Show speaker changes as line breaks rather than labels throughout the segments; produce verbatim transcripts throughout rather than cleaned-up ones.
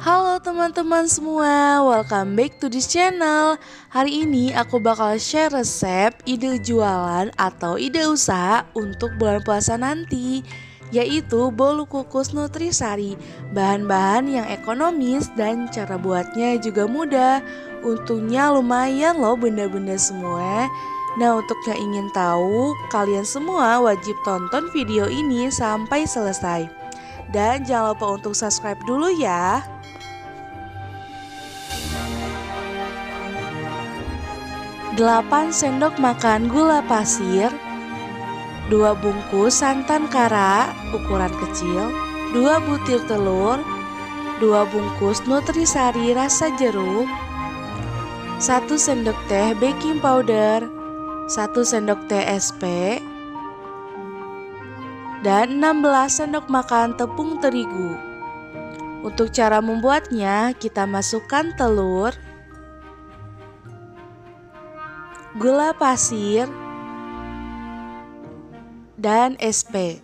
Halo teman-teman semua, welcome back to this channel. Hari ini aku bakal share resep, ide jualan atau ide usaha untuk bulan puasa nanti, yaitu bolu kukus nutrisari. Bahan-bahan yang ekonomis dan cara buatnya juga mudah. Untungnya lumayan loh benda-benda semua. Nah, untuk yang ingin tahu, kalian semua wajib tonton video ini sampai selesai. Dan jangan lupa untuk subscribe dulu ya. delapan sendok makan gula pasir, dua bungkus santan kara ukuran kecil, dua butir telur, dua bungkus nutrisari rasa jeruk, satu sendok teh baking powder, satu sendok teh es pe, dan enam belas sendok makan tepung terigu. Untuk cara membuatnya, kita masukkan telur, gula pasir, dan es pe.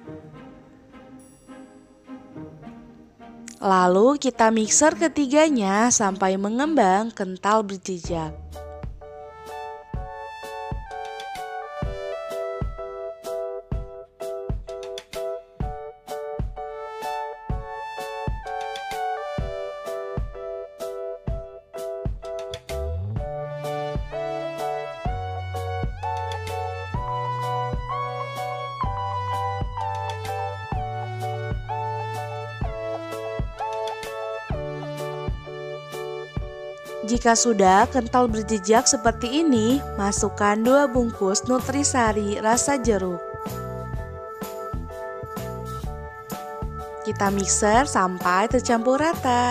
Lalu kita mixer ketiganya sampai mengembang kental berjejak. Jika sudah kental berjejak seperti ini, masukkan dua bungkus nutrisari rasa jeruk. Kita mixer sampai tercampur rata.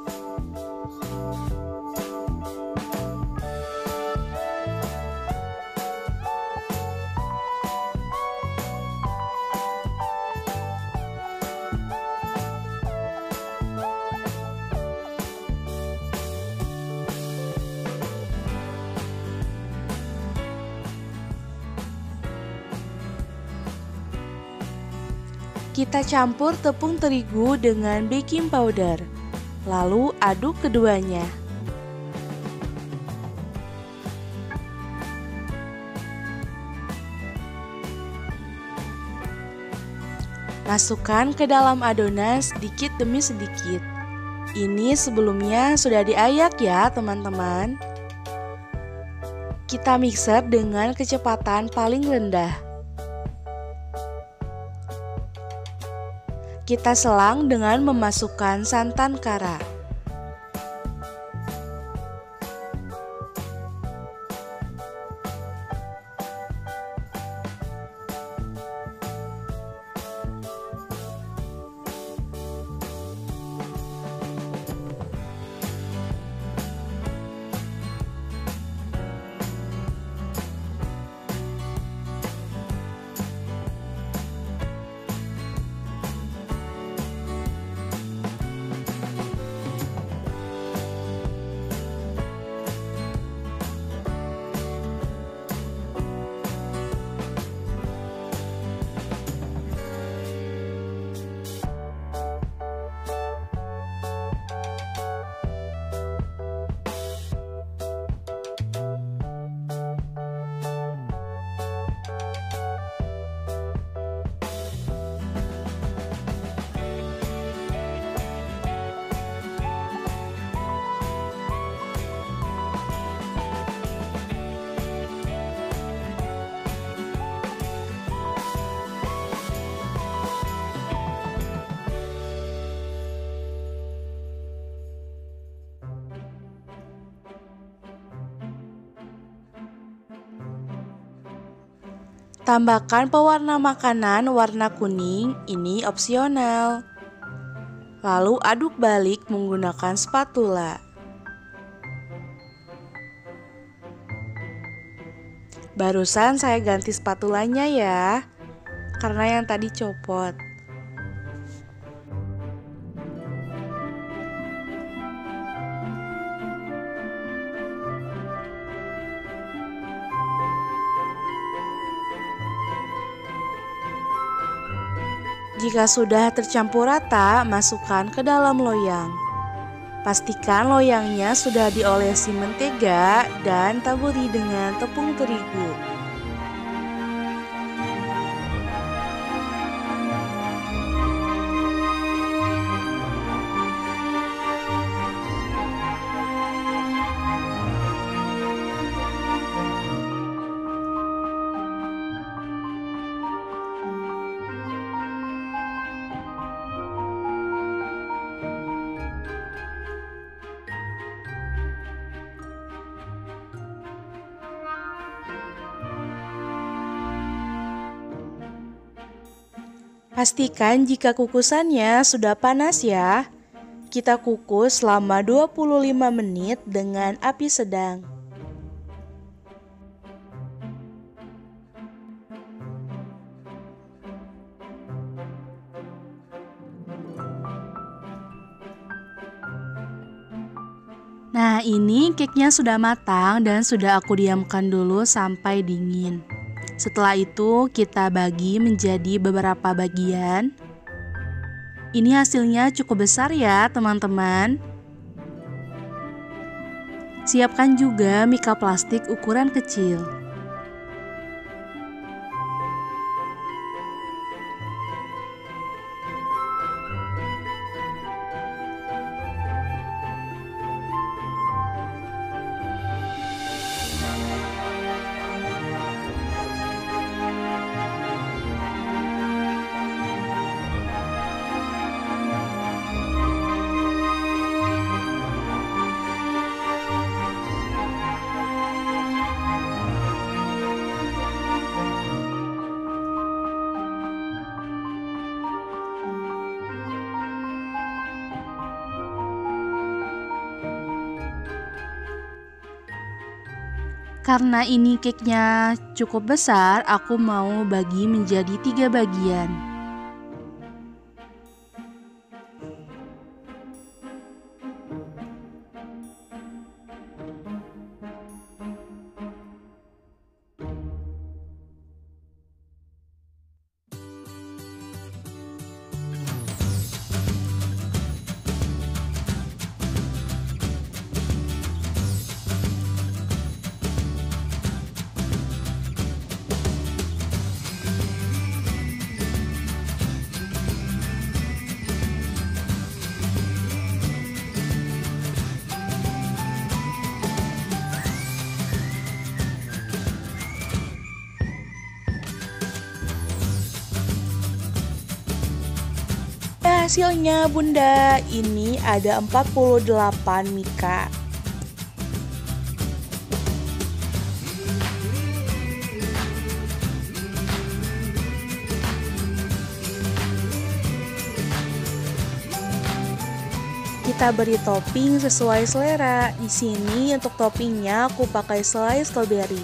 Kita campur tepung terigu dengan baking powder, lalu aduk keduanya. Masukkan ke dalam adonan sedikit demi sedikit. Ini sebelumnya sudah diayak ya teman-teman. Kita mixer dengan kecepatan paling rendah. Kita selang dengan memasukkan santan kara. Tambahkan pewarna makanan warna kuning, ini opsional. Lalu aduk balik menggunakan spatula. Barusan saya ganti spatulanya ya, karena yang tadi copot. Jika sudah tercampur rata, masukkan ke dalam loyang. Pastikan loyangnya sudah diolesi mentega dan taburi dengan tepung terigu. Pastikan jika kukusannya sudah panas ya. Kita kukus selama dua puluh lima menit dengan api sedang. Nah, ini cake-nya sudah matang dan sudah aku diamkan dulu sampai dingin. Setelah itu kita bagi menjadi beberapa bagian. Ini hasilnya cukup besar ya teman-teman. Siapkan juga mika plastik ukuran kecil. Karena ini cake-nya cukup besar, aku mau bagi menjadi tiga bagian. Hasilnya bunda, ini ada empat puluh delapan mika. Kita beri topping sesuai selera. Di sini untuk toppingnya aku pakai selai strawberry.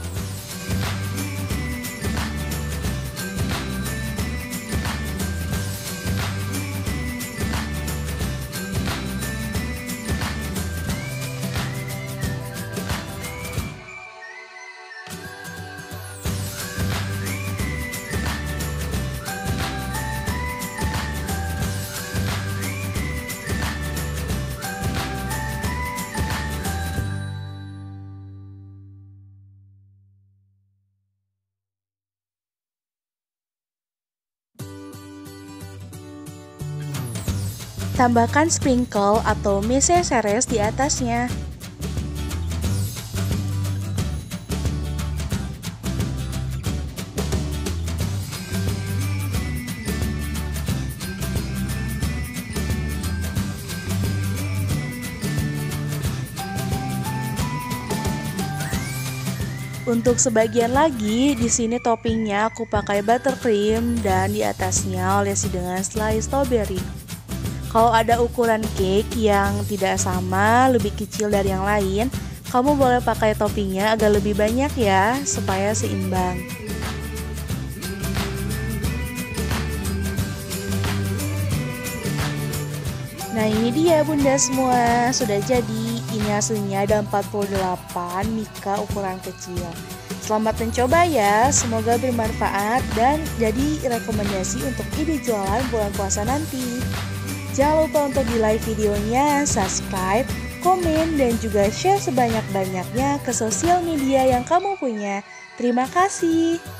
Tambahkan sprinkle atau mise seres di atasnya. Untuk sebagian lagi, di sini toppingnya aku pakai buttercream dan di atasnya olesi dengan selai strawberry. Kalau ada ukuran cake yang tidak sama, lebih kecil dari yang lain, kamu boleh pakai toppingnya agak lebih banyak ya, supaya seimbang. Nah ini dia bunda semua, sudah jadi. Ini hasilnya ada empat puluh delapan mika ukuran kecil. Selamat mencoba ya, semoga bermanfaat dan jadi rekomendasi untuk ide jualan bulan puasa nanti. Jangan lupa untuk di like videonya, subscribe, komen, dan juga share sebanyak-banyaknya ke sosial media yang kamu punya. Terima kasih.